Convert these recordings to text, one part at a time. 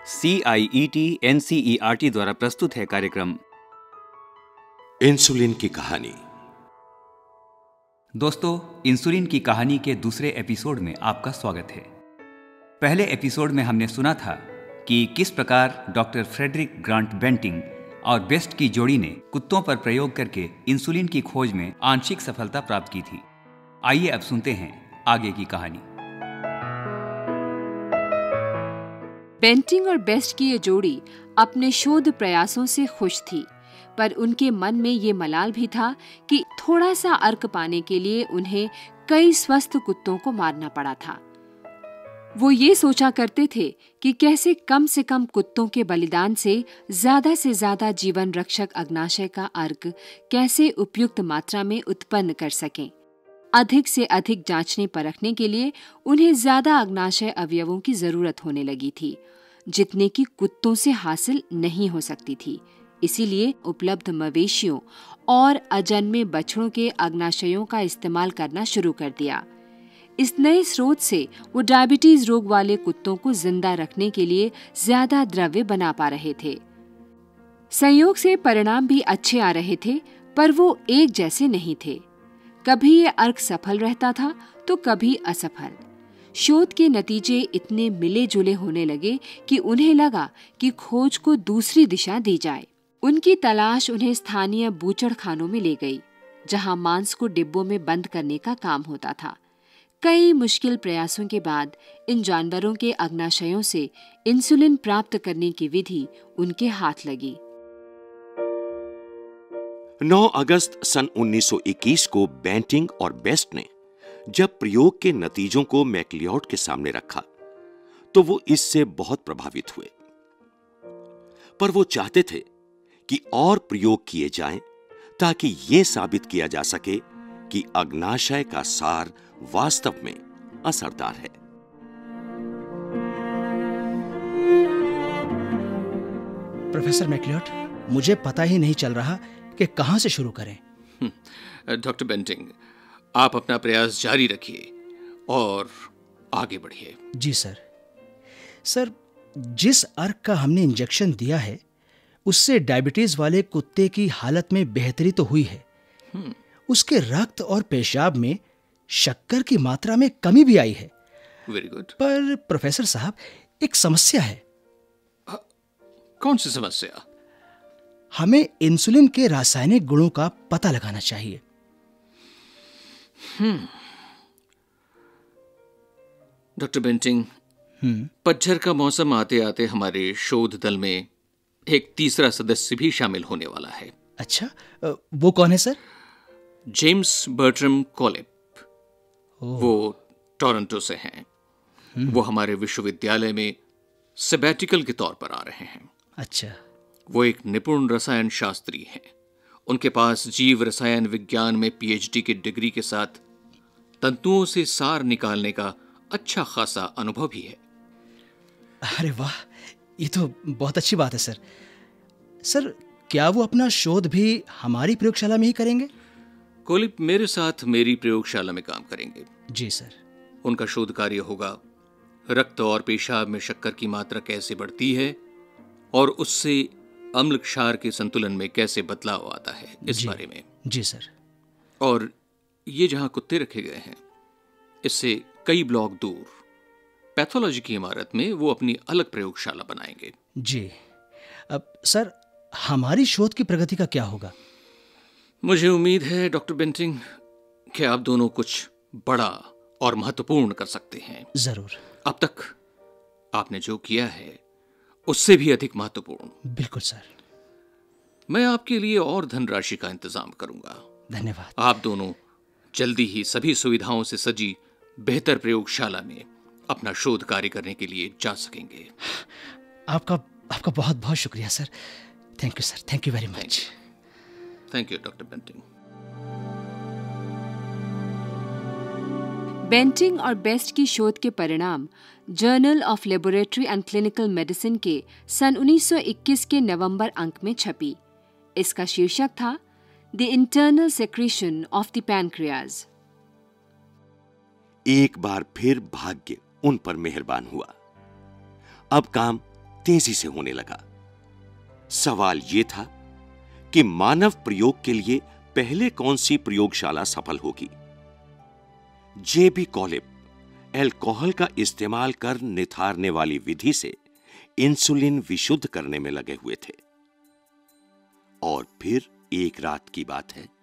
CIET NCERT द्वारा प्रस्तुत है कार्यक्रम इंसुलिन की कहानी। दोस्तों, इंसुलिन की कहानी के दूसरे एपिसोड में आपका स्वागत है। पहले एपिसोड में हमने सुना था कि किस प्रकार डॉक्टर फ्रेडरिक ग्रांट बेंटिंग और बेस्ट की जोड़ी ने कुत्तों पर प्रयोग करके इंसुलिन की खोज में आंशिक सफलता प्राप्त की थी। आइए अब सुनते हैं आगे की कहानी। बेंटिंग और बेस्ट की ये जोड़ी अपने शोध प्रयासों से खुश थी, पर उनके मन में ये मलाल भी था कि थोड़ा सा अर्क पाने के लिए उन्हें कई स्वस्थ कुत्तों को मारना पड़ा था। वो ये सोचा करते थे कि कैसे कम से कम कुत्तों के बलिदान से ज्यादा जीवन रक्षक अग्नाशय का अर्क कैसे उपयुक्त मात्रा में उत्पन्न कर सकें। अधिक से अधिक जांचने परखने के लिए उन्हें ज्यादा अग्नाशय अवयवों की जरूरत होने लगी थी, जितने की कुत्तों से हासिल नहीं हो सकती थी। इसीलिए उपलब्ध मवेशियों और अजन्मे बछड़ों के अग्नाशयों का इस्तेमाल करना शुरू कर दिया। इस नए स्रोत से वो डायबिटीज रोग वाले कुत्तों को जिंदा रखने के लिए ज्यादा द्रव्य बना पा रहे थे। संयोग से परिणाम भी अच्छे आ रहे थे, पर वो एक जैसे नहीं थे। कभी ये अर्क सफल रहता था तो कभी असफल। शोध के नतीजे इतने मिले जुले होने लगे कि उन्हें लगा कि खोज को दूसरी दिशा दी जाए। उनकी तलाश उन्हें स्थानीय बूचड़ खानों में ले गई, जहां मांस को डिब्बों में बंद करने का काम होता था। कई मुश्किल प्रयासों के बाद इन जानवरों के अग्नाशयों से इंसुलिन प्राप्त करने की विधि उनके हाथ लगी। 9 अगस्त सन 1921 को बेंटिंग और बेस्ट ने जब प्रयोग के नतीजों को मैकलियोड के सामने रखा तो वो इससे बहुत प्रभावित हुए, पर वो चाहते थे कि और प्रयोग किए जाएं ताकि ये साबित किया जा सके कि अग्नाशय का सार वास्तव में असरदार है। प्रोफेसर मैकलियोड, मुझे पता ही नहीं चल रहा कि कहां से शुरू करें। डॉक्टर बेंटिंग, आप अपना प्रयास जारी रखिए और आगे बढ़िए। जी सर। सर, जिस अर्क का हमने इंजेक्शन दिया है उससे डायबिटीज वाले कुत्ते की हालत में बेहतरी तो हुई है। उसके रक्त और पेशाब में शक्कर की मात्रा में कमी भी आई है। Very good. पर प्रोफेसर साहब, एक समस्या है। कौन सी समस्या? हमें इंसुलिन के रासायनिक गुणों का पता लगाना चाहिए। डॉक्टर बेंटिंग, पतझड़ का मौसम आते आते हमारे शोध दल में एक तीसरा सदस्य भी शामिल होने वाला है। अच्छा, वो कौन है सर? James Bertram कोलिप। वो टोरंटो से हैं। वो हमारे विश्वविद्यालय में सैबैटिकल के तौर पर आ रहे हैं। अच्छा। वो एक निपुण रसायन शास्त्री हैं। उनके पास जीव रसायन विज्ञान में PhD की डिग्री के साथ तंतुओं से सार निकालने का अच्छा खासा अनुभव भी है। अरे वाह, ये तो बहुत अच्छी बात है सर। सर, क्या वो अपना शोध भी हमारी प्रयोगशाला में ही करेंगे? कोलिप मेरे साथ मेरी प्रयोगशाला में काम करेंगे। जी सर। उनका शोध कार्य होगा रक्त और पेशाब में शक्कर की मात्रा कैसे बढ़ती है और उससे अम्ल क्षार के संतुलन में कैसे बदलाव आता है, इस बारे में। जी सर। और ये जहां कुत्ते रखे गए हैं, इससे कई ब्लॉक दूर पैथोलॉजी की इमारत में वो अपनी अलग प्रयोगशाला बनाएंगे। जी। अब सर, हमारी शोध की प्रगति का क्या होगा? मुझे उम्मीद है डॉक्टर बेंटिंग कि आप दोनों कुछ बड़ा और महत्वपूर्ण कर सकते हैं। जरूर। अब तक आपने जो किया है उससे भी अधिक महत्वपूर्ण। बिल्कुल सर। मैं आपके लिए और धनराशि का इंतजाम करूंगा। धन्यवाद। आप दोनों जल्दी ही सभी सुविधाओं से सजी बेहतर प्रयोगशाला में अपना शोध कार्य करने के लिए जा सकेंगे। आपका बहुत बहुत शुक्रिया sir. Thank you sir. Thank you very much. Thank you doctor Banting. Banting और बेस्ट की शोध के परिणाम journal of laboratory and clinical medicine के सन 1921 के नवंबर अंक में छपी। इसका शीर्षक था the internal secretion of the pancreas. एक बार फिर भाग्य उन पर मेहरबान हुआ। अब काम तेजी से होने लगा। सवाल यह था कि मानव प्रयोग के लिए पहले कौन सी प्रयोगशाला सफल होगी। जेबी कॉलिब अल्कोहल का इस्तेमाल कर निथारने वाली विधि से इंसुलिन विशुद्ध करने में लगे हुए थे। और फिर एक रात की बात है,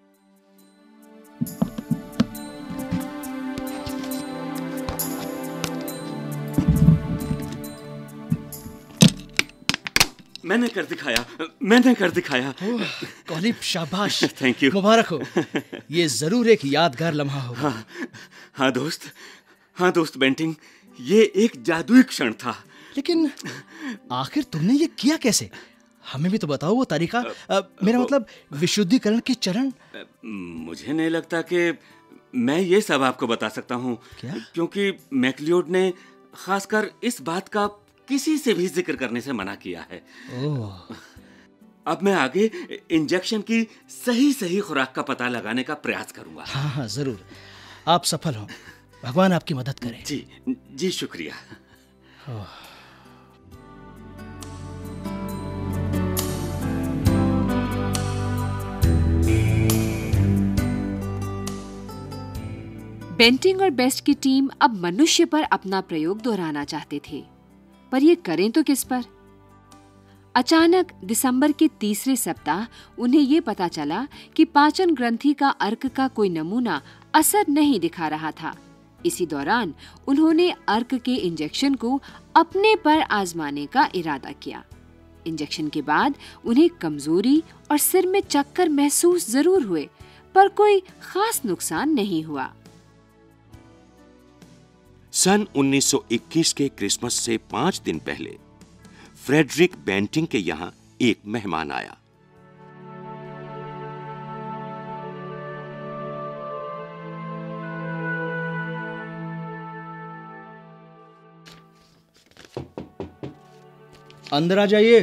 मैंने कर दिखाया। कॉलिब, शाबाश। Thank you. मुबारक हो। ये जरूर एक यादगार लम्हा होगा। हाँ दोस्त बेंटिंग, ये एक जादुई क्षण था। लेकिन आखिर तुमने ये किया कैसे? हमें भी तो बताओ वो तरीका। मेरा मतलब विशुद्धिकरण के चरण। मुझे नहीं लगता कि मैं ये सब आपको बता सकता हूँ। क्या? क्योंकि मैक्लियोड ने खासकर इस बात का किसी से भी जिक्र करने से मना किया है। ओह। अब मैं आगे इंजेक्शन की सही खुराक का पता लगाने का प्रयास करूंगा। हाँ, जरूर। आप सफल हो। भगवान आपकी मदद करे। जी शुक्रिया। बेंटिंग और बेस्ट की टीम अब मनुष्य पर अपना प्रयोग दोहराना चाहते थे, पर ये करें तो किस पर? अचानक दिसंबर के तीसरे सप्ताह उन्हें ये पता चला कि पाचन ग्रंथि का अर्क का कोई नमूना असर नहीं दिखा रहा था। इसी दौरान उन्होंने अर्क के इंजेक्शन को अपने पर आजमाने का इरादा किया। इंजेक्शन के बाद उन्हें कमजोरी और सिर में चक्कर महसूस जरूर हुए, पर कोई खास नुकसान नहीं हुआ। सन 1921 के क्रिसमस से 5 दिन पहले फ्रेडरिक बेंटिंग के यहां एक मेहमान आया। अंदर आ जाइए।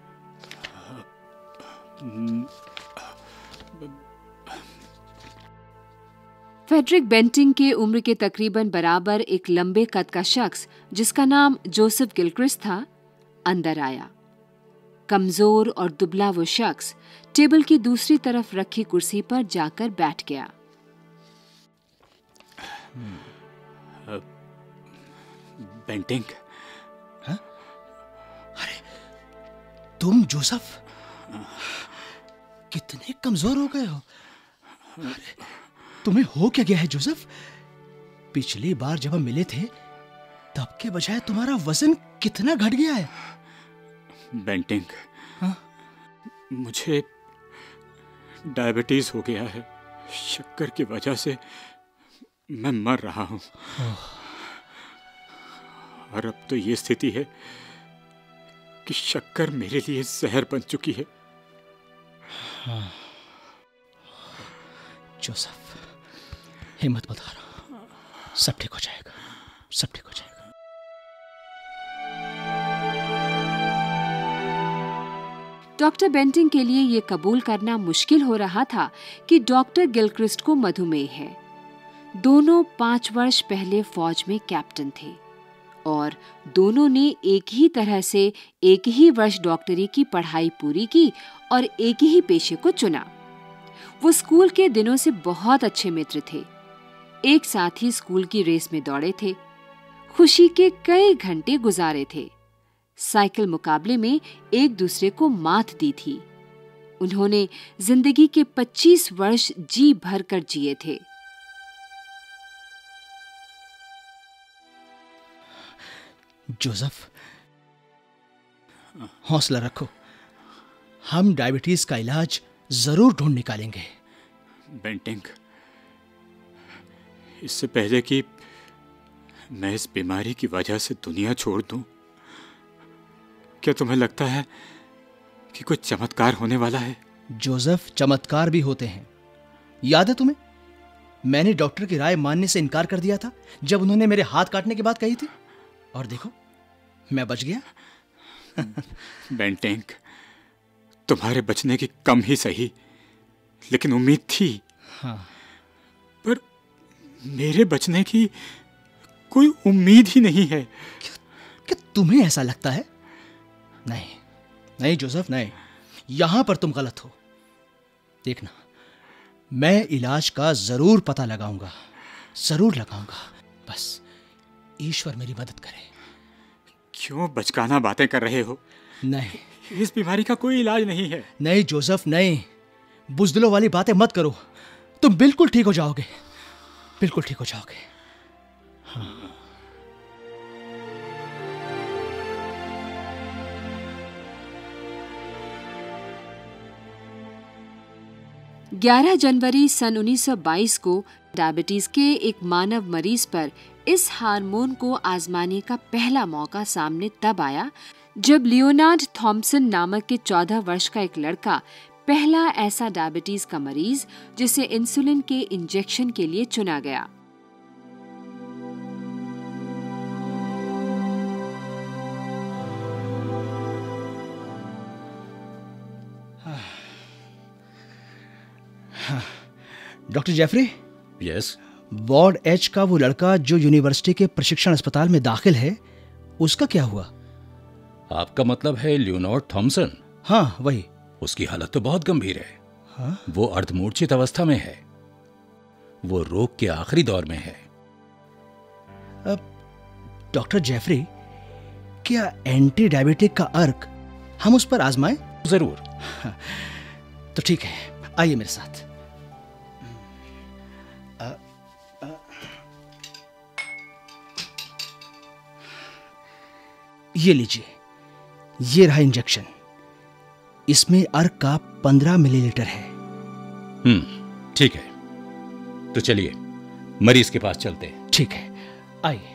फ्रेडरिक बेंटिंग के उम्र के तकरीबन बराबर एक लंबे कद का शख्स जिसका नाम जोसेफ गिलक्रिस्ट था, अंदर आया। कमजोर और दुबला वो शख्स टेबल की दूसरी तरफ रखी कुर्सी पर जाकर बैठ गया। बेंटिंग। हाँ? अरे तुम जोसेफ, कितने कमजोर हो गए हो। अरे तुम्हें हो क्या गया है जोसेफ? पिछली बार जब हम मिले थे तब के बजाय तुम्हारा वजन कितना घट गया है। बेंटिंग, हाँ? मुझे डायबिटीज हो गया है। शक्कर की वजह से मैं मर रहा हूं। और अब तो ये स्थिति है कि शक्कर मेरे लिए जहर बन चुकी है। हाँ। जोसेफ, हिम्मत मत हारो, सब ठीक हो जाएगा, सब ठीक हो जाएगा। डॉक्टर बेंटिंग के लिए ये कबूल करना मुश्किल हो रहा था कि डॉक्टर गिलक्रिस्ट को मधुमेह है। दोनों 5 वर्ष पहले फौज में कैप्टन थे और दोनों ने एक ही तरह से एक ही वर्ष डॉक्टरी की पढ़ाई पूरी की और एक ही पेशे को चुना। वो स्कूल के दिनों से बहुत अच्छे मित्र थे। एक साथ ही स्कूल की रेस में दौड़े थे। खुशी के कई घंटे गुजारे थे। साइकिल मुकाबले में एक दूसरे को मात दी थी। उन्होंने जिंदगी के 25 वर्ष जी भर कर जिए थे। जोसेफ, हौसला रखो, हम डायबिटीज का इलाज जरूर ढूंढ निकालेंगे। बेंटिंग, इससे पहले कि मैं इस बीमारी की वजह से दुनिया छोड़ दूं, क्या तुम्हें लगता है कि कुछ चमत्कार होने वाला है? जोसेफ, चमत्कार भी होते हैं। याद है तुम्हें, मैंने डॉक्टर की राय मानने से इनकार कर दिया था जब उन्होंने मेरे हाथ काटने की बात कही थी, और देखो मैं बच गया। बेंटिंग, तुम्हारे बचने की कम ही सही, लेकिन उम्मीद थी। हाँ। पर मेरे बचने की कोई उम्मीद ही नहीं है। क्या तुम्हें ऐसा लगता है? नहीं नहीं जोसेफ, नहीं, यहां पर तुम गलत हो। देखना, मैं इलाज का जरूर पता लगाऊंगा, जरूर लगाऊंगा। बस ईश्वर मेरी मदद करे। क्यों बचकाना बातें कर रहे हो? नहीं इस बीमारी का कोई इलाज नहीं है। नहीं जोसेफ, नहीं, बुज़दिलों वाली बातें मत करो। तुम बिल्कुल ठीक हो जाओगे, बिल्कुल ठीक हो जाओगे। हाँ। 11 जनवरी सन 1922 को डायबिटीज के एक मानव मरीज पर इस हार्मोन को आजमाने का पहला मौका सामने तब आया जब लियोनार्ड थॉम्सन नामक के 14 वर्ष का एक लड़का पहला ऐसा डायबिटीज का मरीज जिसे इंसुलिन के इंजेक्शन के लिए चुना गया। Doctor Jeffrey. Yes. Ward H का वो लड़का जो यूनिवर्सिटी के प्रशिक्षण अस्पताल में दाखिल है, उसका क्या हुआ? आपका मतलब है लियोनार्ड थॉम्सन? हाँ, वही। उसकी हालत तो बहुत गंभीर है। हाँ? वो अर्धमूर्छित अवस्था में है। वो रोग के आखिरी दौर में है। डॉक्टर जेफरी, क्या एंटी डायबिटिक का अर्क हम उस पर आजमाएं? जरूर। तो ठीक है, आइए मेरे साथ। ये लीजिए, ये रहा इंजेक्शन। इसमें अर्क का 15 मिलीलीटर है। ठीक है, तो चलिए मरीज के पास चलते हैं। ठीक है, आइए।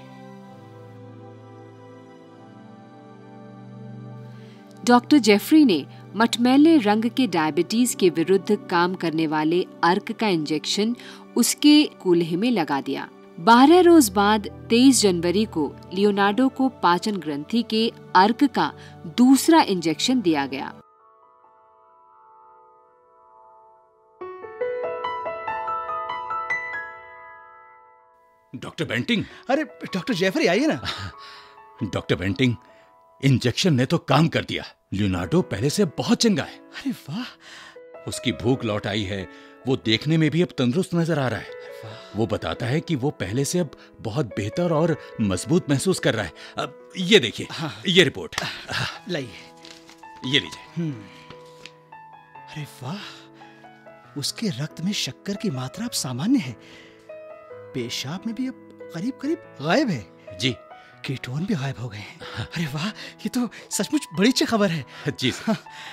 डॉक्टर जेफरी ने मटमैले रंग के डायबिटीज के विरुद्ध काम करने वाले अर्क का इंजेक्शन उसके कूल्हे में लगा दिया। 12 रोज बाद 23 जनवरी को लियोनार्डो को पाचन ग्रंथि के अर्क का दूसरा इंजेक्शन दिया गया। Doctor Banting. अरे डॉक्टर जेफरी, आइए ना। डॉक्टर बेंटिंग, इंजेक्शन ने तो काम कर दिया। लियोनार्डो पहले से बहुत चंगा है। अरे वाह। उसकी भूख लौट आई है। वो देखने में भी अब तंदुरुस्त नजर आ रहा है। वो बताता है कि वो पहले से अब बहुत बेहतर और मजबूत महसूस कर रहा है। अब ये देखिए। हाँ। ये रिपोर्ट लाइए, ये लीजिए। अरे वाह, उसके रक्त में शक्कर की मात्रा अब सामान्य है। पेशाब में भी अब करीब करीब गायब है। जी। कीटोन भी गायब हो गए हैं। अरे वाह, ये तो सचमुच बड़ी अच्छी खबर है। जी सर।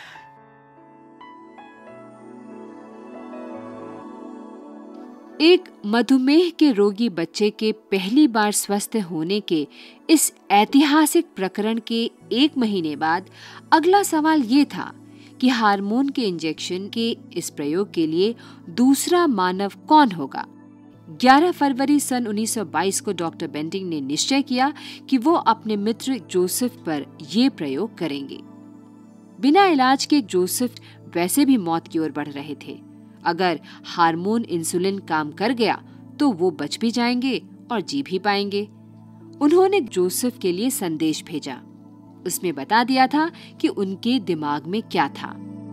एक मधुमेह के रोगी बच्चे के पहली बार स्वस्थ होने के इस ऐतिहासिक प्रकरण के 1 महीने बाद अगला सवाल ये था कि हार्मोन के इंजेक्शन के इस प्रयोग के लिए दूसरा मानव कौन होगा। 11 फरवरी सन 1922 को डॉक्टर बेंटिंग ने निश्चय किया कि वो अपने मित्र जोसेफ पर ये प्रयोग करेंगे। बिना इलाज के जोसेफ वैसे भी मौत की ओर बढ़ रहे थे। अगर हार्मोन इंसुलिन काम कर गया तो वो बच भी जाएंगे और जी भी पाएंगे। उन्होंने जोसेफ के लिए संदेश भेजा। उसमें बता दिया था कि उनके दिमाग में क्या था।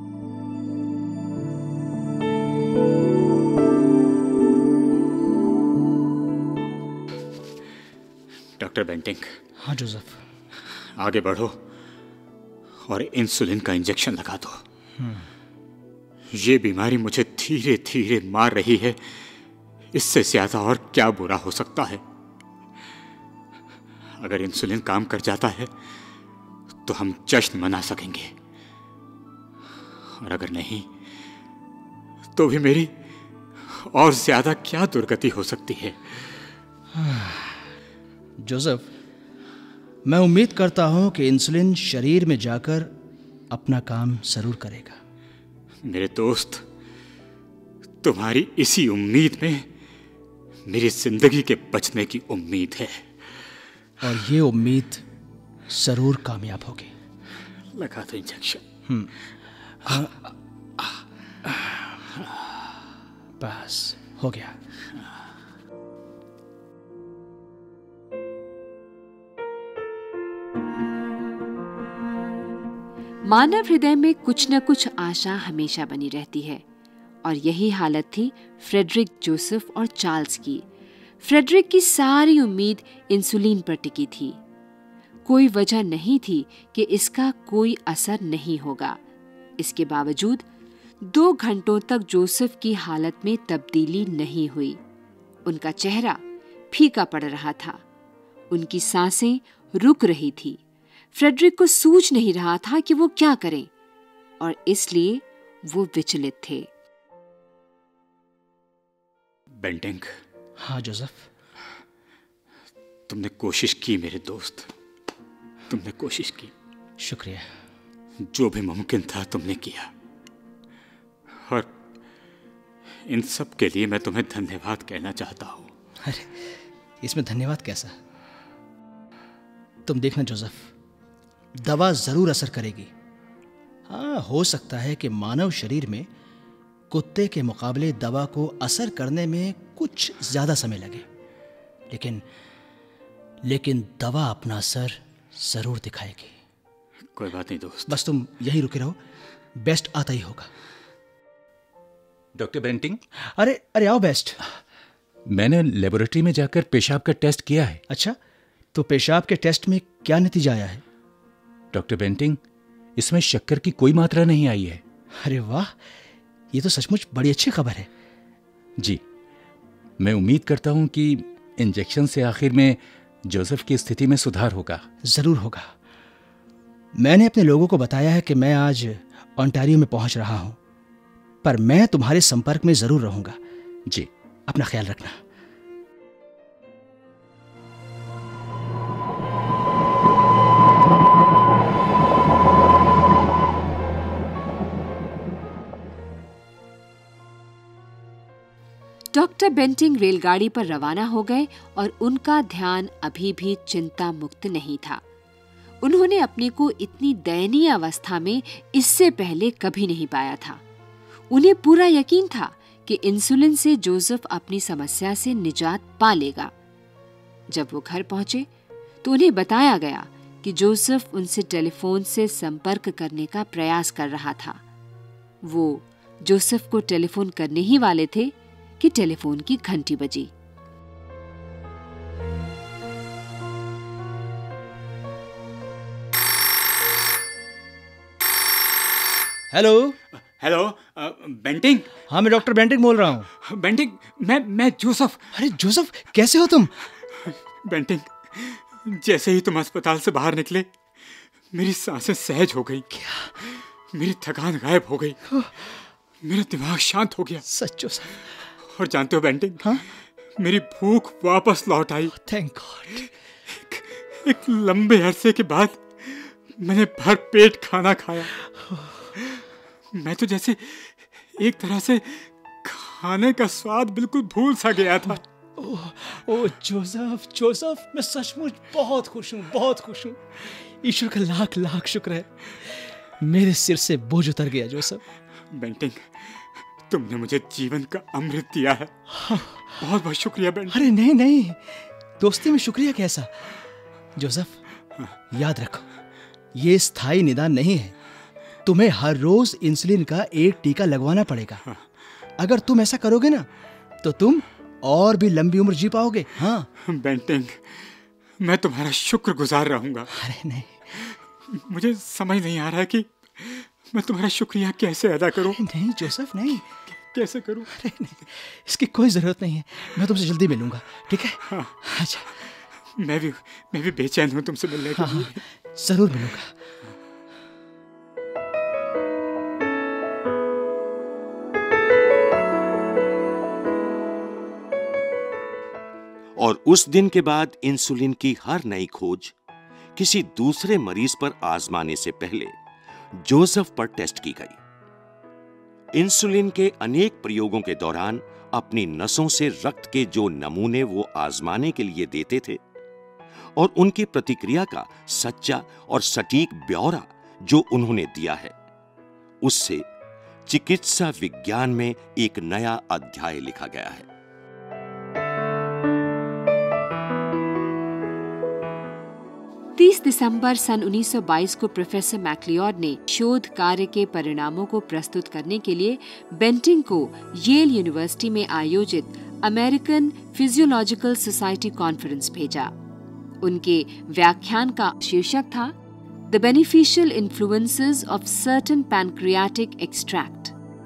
Doctor Banting. हाँ जोसेफ। आगे बढ़ो और इंसुलिन का इंजेक्शन लगा दो। ये बीमारी मुझे धीरे धीरे मार रही है। इससे ज्यादा और क्या बुरा हो सकता है। अगर इंसुलिन काम कर जाता है तो हम जश्न मना सकेंगे, और अगर नहीं तो भी मेरी और ज्यादा क्या दुर्गति हो सकती है। जोसेफ, मैं उम्मीद करता हूं कि इंसुलिन शरीर में जाकर अपना काम जरूर करेगा। मेरे दोस्त, तुम्हारी इसी उम्मीद में मेरी जिंदगी के बचने की उम्मीद है। और ये उम्मीद जरूर कामयाब होगी। लगा दो इंजेक्शन। बस हो गया। मानव हृदय में कुछ न कुछ आशा हमेशा बनी रहती है, और यही हालत थी फ्रेडरिक जोसेफ और चार्ल्स की। फ्रेडरिक की सारी उम्मीद इंसुलिन पर टिकी थी। कोई वजह नहीं थी कि इसका कोई असर नहीं होगा। इसके बावजूद 2 घंटों तक जोसेफ की हालत में तब्दीली नहीं हुई। उनका चेहरा फीका पड़ रहा था, उनकी सांसें रुक रही थी। फ्रेडरिक को सूझ नहीं रहा था कि वो क्या करें, और इसलिए वो विचलित थे। बेंटिंग। हाँ जोसेफ। तुमने कोशिश की मेरे दोस्त, तुमने कोशिश की। शुक्रिया। जो भी मुमकिन था तुमने किया, और इन सब के लिए मैं तुम्हें धन्यवाद कहना चाहता हूं। अरे इसमें धन्यवाद कैसा? तुम देखना जोसेफ, दवा जरूर असर करेगी। हाँ, हो सकता है कि मानव शरीर में कुत्ते के मुकाबले दवा को असर करने में कुछ ज्यादा समय लगे, लेकिन दवा अपना असर जरूर दिखाएगी। कोई बात नहीं दोस्त, बस तुम यहीं रुके रहो, बेस्ट आता ही होगा। Doctor Banting. अरे आओ बेस्ट। मैंने लेबोरेटरी में जाकर पेशाब का टेस्ट किया है। अच्छा, तो पेशाब के टेस्ट में क्या नतीजा आया है? डॉक्टर बेंटिंग, इसमें शक्कर की कोई मात्रा नहीं आई है। अरे वाह, ये तो सचमुच बड़ी अच्छी खबर है। जी, मैं उम्मीद करता हूं कि इंजेक्शन से आखिर में जोसेफ की स्थिति में सुधार होगा। जरूर होगा। मैंने अपने लोगों को बताया है कि मैं आज ओंटारियो में पहुंच रहा हूं, पर मैं तुम्हारे संपर्क में जरूर रहूंगा। जी, अपना ख्याल रखना। डॉक्टर बेंटिंग रेलगाड़ी पर रवाना हो गए, और उनका ध्यान अभी भी चिंता मुक्त नहीं था। उन्होंने अपने को इतनी दयनीय अवस्था में इससे पहले कभी नहीं पाया था। उन्हें पूरा यकीन था कि इंसुलिन से जोसेफ अपनी समस्या से निजात पा लेगा। जब वो घर पहुंचे तो उन्हें बताया गया कि जोसेफ उनसे टेलीफोन से संपर्क करने का प्रयास कर रहा था। वो जोसेफ को टेलीफोन करने ही वाले थे कि टेलीफोन की घंटी बजी। हेलो। Hello Banting. हाँ, मैं डॉक्टर बेंटिंग बोल रहा हूँ। बेंटिंग, मैं जोसेफ। अरे जोसेफ, कैसे हो तुम? बेंटिंग, जैसे ही तुम अस्पताल से बाहर निकले, मेरी सांसें सहज हो गई। क्या? मेरी थकान गायब हो गई, मेरा दिमाग शांत हो गया। सच जोसेफ? और जानते हो बेंटिंग, हाँ? मेरी भूख वापस लौट आई। Thank God. एक लंबे अरसे के बाद मैंने भर पेट खाना खाया। मैं तो जैसे एक तरह से खाने का स्वाद बिल्कुल भूल सा गया था। ओ जोसेफ, मैं सचमुच बहुत खुश हूँ, बहुत खुश हूँ। ईश्वर का लाख लाख शुक्र है, मेरे सिर से बोझ उतर गया जोसेफ। बेंटिंग, तुमने मुझे जीवन का अमृत दिया है। बहुत बहुत शुक्रिया बेंटिंग। अरे नहीं, दोस्ती में शुक्रिया कैसा? जोसेफ, याद रखो, ये स्थायी निदान नहीं है। तुम्हें हर रोज इंसुलिन का एक टीका लगवाना पड़ेगा। अगर तुम ऐसा करोगे ना, तो तुम और भी लंबी उम्र जी पाओगे। हाँ बेंटिंग, मैं तुम्हारा शुक्रगुजार रहूंगा। अरे नहीं, मुझे समझ नहीं आ रहा है कि मैं तुम्हारा शुक्रिया कैसे अदा करूं। नहीं जोसेफ, नहीं। कैसे करूं? अरे नहीं, इसकी कोई जरूरत नहीं है। मैं तुमसे जल्दी मिलूंगा, ठीक है? हाँ। अच्छा। मैं भी बेचैन हूं तुमसे मिलने के लिए। जरूर मिलूंगा। और उस दिन के बाद इंसुलिन की हर नई खोज किसी दूसरे मरीज पर आजमाने से पहले जोसेफ पर टेस्ट की गई। इंसुलिन के अनेक प्रयोगों के दौरान अपनी नसों से रक्त के जो नमूने वो आजमाने के लिए देते थे, और उनकी प्रतिक्रिया का सच्चा और सटीक ब्यौरा जो उन्होंने दिया है, उससे चिकित्सा विज्ञान में एक नया अध्याय लिखा गया है। 30 दिसंबर सन 1922 को प्रोफेसर मैक्लिओड ने शोध कार्य के परिणामों को प्रस्तुत करने के लिए बेंटिंग को येल यूनिवर्सिटी में आयोजित अमेरिकन फिजियोलॉजिकल सोसाइटी कॉन्फ्रेंस भेजा। उनके व्याख्यान का शीर्षक था the beneficial influences of certain pancreatic extract.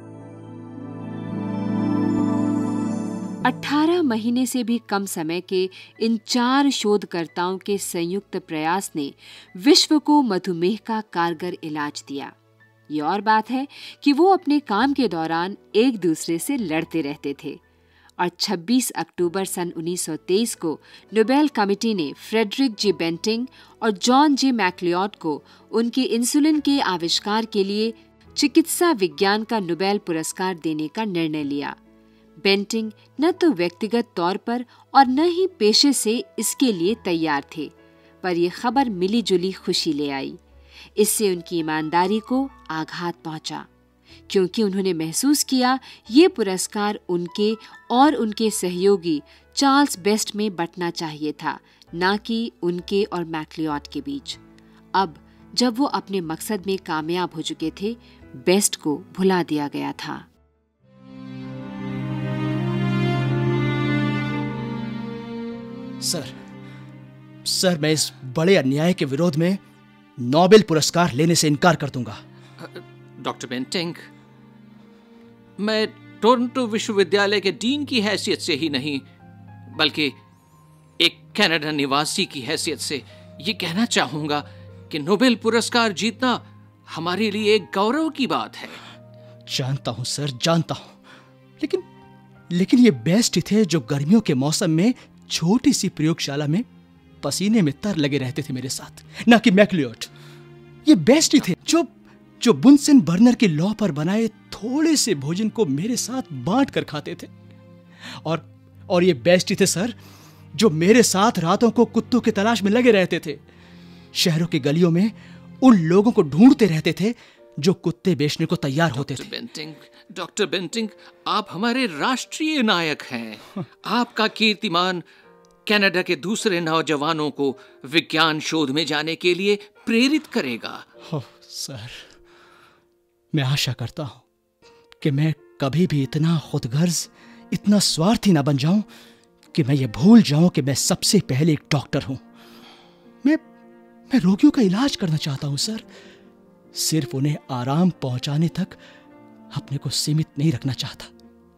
18 महीने से भी कम समय के इन 4 शोधकर्ताओं के संयुक्त प्रयास ने विश्व को मधुमेह का कारगर इलाज दिया। ये और बात है कि वो अपने काम के दौरान एक दूसरे से लड़ते रहते थे और 26 अक्टूबर सन 1923 को नोबेल कमेटी ने फ्रेडरिक जी बेंटिंग और जॉन जे मैक्लिओड को उनके इंसुलिन के आविष्कार के लिए चिकित्सा विज्ञान का नोबेल पुरस्कार देने का निर्णय लिया। बेंटिंग न तो व्यक्तिगत तौर पर और न ही पेशे से इसके लिए तैयार थे, पर यह खबर मिली-जुली खुशी ले आई। इससे उनकी ईमानदारी को आघात पहुंचा, क्योंकि उन्होंने महसूस किया ये पुरस्कार उनके और उनके सहयोगी चार्ल्स बेस्ट में बंटना चाहिए था, न कि उनके और मैक्लिओड के बीच। अब जब वो अपने मकसद में कामयाब हो चुके थे, बेस्ट को भुला दिया गया था। सर, मैं इस बड़े अन्याय के विरोध में नोबेल पुरस्कार लेने से इनकार कर दूंगा। डॉक्टर बेंटिंग, मैं टोरंटो विश्वविद्यालय के डीन की हैसियत से ही नहीं, बल्कि एक कनाडा निवासी की हैसियत से ये कहना चाहूंगा कि नोबेल पुरस्कार जीतना हमारे लिए एक गौरव की बात है। जानता हूं सर, जानता हूं, लेकिन ये बेस्ट ही थे जो गर्मियों के मौसम में छोटी सी प्रयोगशाला में पसीने में तर लगे रहते थे मेरे साथ, ना कि मैक्लिओड। ये बेस्ट ही थे जो बुनसन बर्नर के लॉ पर बनाए थोड़े से भोजन को मेरे साथ बांट कर खाते थे। और ये बेस्ट ही थे सर जो मेरे साथ रातों को कुत्तों की तलाश में लगे रहते थे, शहरों की गलियों में उन लोगों को ढूंढते रहते थे जो कुत्ते बेचने को तैयार होते थे। डॉक्टर बेंटिंग, आप हमारे राष्ट्रीय नायक हैं। आपका कीर्तिमान कनाडा के दूसरे नौजवानों को विज्ञान शोध में जाने के लिए प्रेरित करेगा। सर, मैं आशा करता हूं कि मैं कभी भी इतना खुदगर्ज, इतना स्वार्थी ना बन जाऊं कि मैं ये भूल जाऊं कि मैं सबसे पहले एक डॉक्टर हूं। मैं रोगियों का इलाज करना चाहता हूं सर, सिर्फ उन्हें आराम पहुंचाने तक अपने को सीमित नहीं रखना चाहता।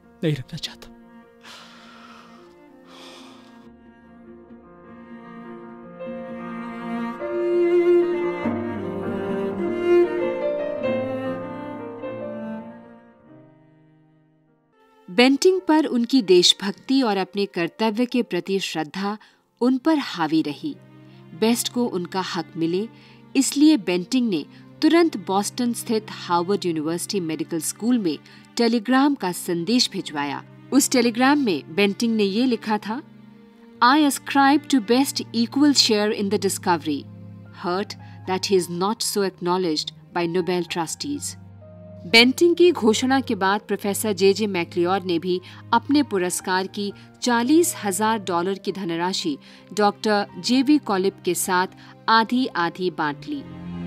बेंटिंग पर उनकी देशभक्ति और अपने कर्तव्य के प्रति श्रद्धा उन पर हावी रही। बेस्ट को उनका हक मिले, इसलिए बेंटिंग ने तुरंत बॉस्टन स्थित हार्वर्ड यूनिवर्सिटी मेडिकल स्कूल में टेलीग्राम का संदेश भिजवाया। उस टेलीग्राम में बेंटिंग ने ये लिखा था, I ascribe to Best equal share in the discovery. Hurt that he is not so acknowledged by Nobel trustees. Banting की घोषणा के बाद प्रोफेसर जे मैक्लिओड ने भी अपने पुरस्कार की $40,000 की धनराशि डॉक्टर जेवी कॉलिप के साथ आधी आधी बांट ली।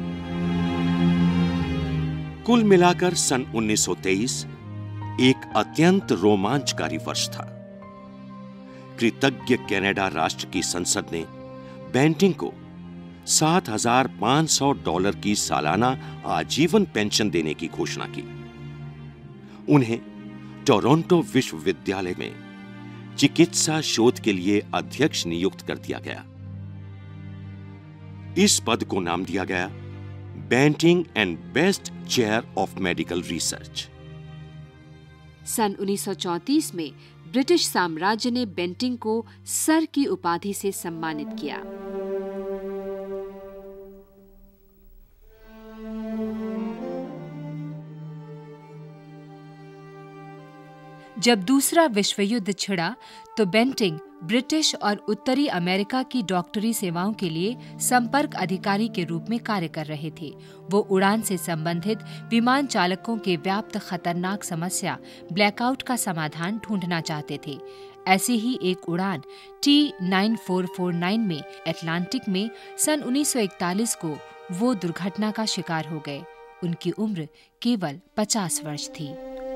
कुल मिलाकर सन 1923 एक अत्यंत रोमांचकारी वर्ष था। कृतज्ञ कनाडा राष्ट्र की संसद ने बेंटिंग को $7,500 की सालाना आजीवन पेंशन देने की घोषणा की। उन्हें टोरंटो विश्वविद्यालय में चिकित्सा शोध के लिए अध्यक्ष नियुक्त कर दिया गया। इस पद को नाम दिया गया Banting and Best chair of medical research. सन 1934 में ब्रिटिश साम्राज्य ने बेंटिंग को सर की उपाधि से सम्मानित किया। जब दूसरा विश्व युद्ध छिड़ा तो बेंटिंग ब्रिटिश और उत्तरी अमेरिका की डॉक्टरी सेवाओं के लिए संपर्क अधिकारी के रूप में कार्य कर रहे थे। वो उड़ान से संबंधित विमान चालकों के व्याप्त खतरनाक समस्या ब्लैकआउट का समाधान ढूंढना चाहते थे। ऐसी ही एक उड़ान T-9449 में अटलांटिक में सन 1941 को वो दुर्घटना का शिकार हो गए। उनकी उम्र केवल 50 वर्ष थी।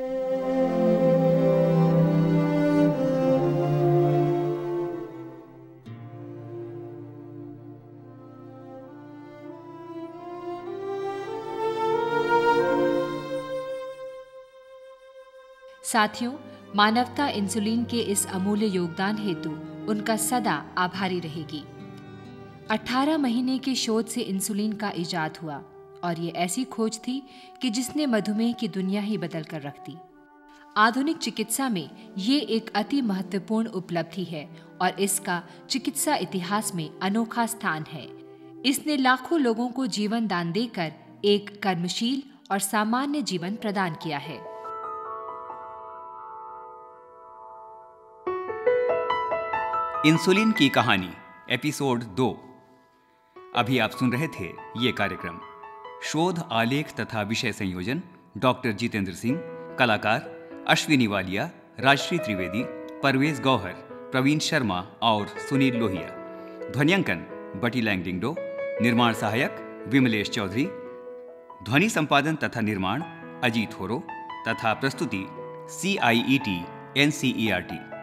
साथियों, मानवता इंसुलिन के इस अमूल्य योगदान हेतु उनका सदा आभारी रहेगी। 18 महीने के शोध से इंसुलिन का इजाद हुआ और ये ऐसी खोज थी कि जिसने मधुमेह की दुनिया ही बदल कर रख दी। आधुनिक चिकित्सा में ये एक अति महत्वपूर्ण उपलब्धि है और इसका चिकित्सा इतिहास में अनोखा स्थान है। इसने लाखों लोगों को जीवन दान देकर एक कर्मशील और सामान्य जीवन प्रदान किया है। इंसुलिन की कहानी एपिसोड 2। अभी आप सुन रहे थे ये कार्यक्रम। शोध आलेख तथा विषय संयोजन डॉक्टर जितेंद्र सिंह, कलाकार अश्विनी वालिया, राजश्री त्रिवेदी, परवेज गौहर, प्रवीण शर्मा और सुनील लोहिया। ध्वनियांकन बटी लैंगडिंगडो, निर्माण सहायक विमलेश चौधरी, ध्वनि संपादन तथा निर्माण अजीत होरो तथा प्रस्तुति CIET NCERT।